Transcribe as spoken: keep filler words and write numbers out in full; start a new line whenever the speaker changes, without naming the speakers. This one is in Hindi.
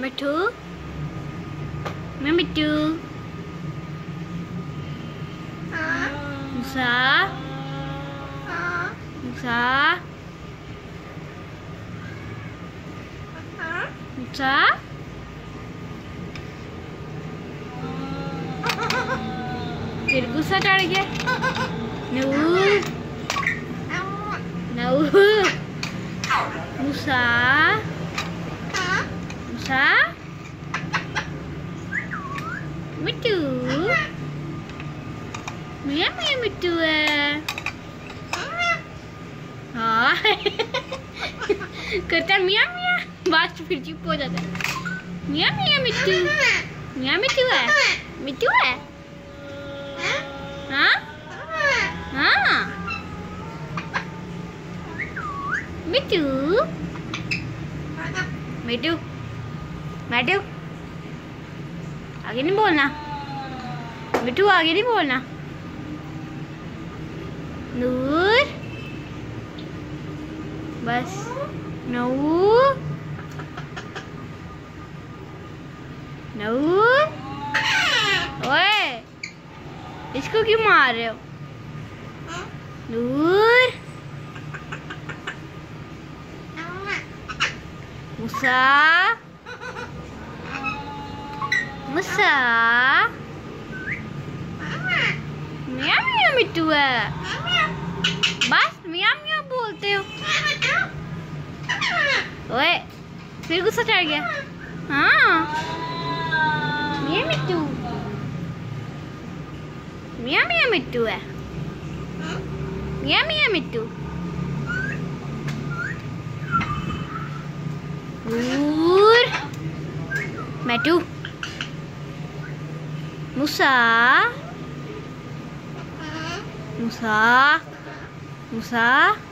मिट्टू मैं मिट्टू मूसा मूसा मूसा फिर गुस्सा चढ़ गया। नू नू मूसा मूसा मिट्टू मिया मिया मिट्टू है। हाँ करता मिया मिया, बाद फिर चुप हो जाता है। मिया मिया मिट्टू मिया मिट्टू है मिट्टू है। हाँ हाँ मिट्टू मिट्टू मिट्टू आगे नहीं बोलना, मिट्टू आगे नहीं बोलना। नूर बस नूर नूर ओए इसको क्यों मार रहे हो? नूर मूसा मूसा मिया मिया मिट्टू है, बस मिया मिया बोलते हो। ओए फिर गुस्सा चढ़ गया। हाँ मिया मिट्टू मिया मिया मिट्टू है, मिया मिया मिट्टू। नूर मिट्टू मूसा मूसा मूसा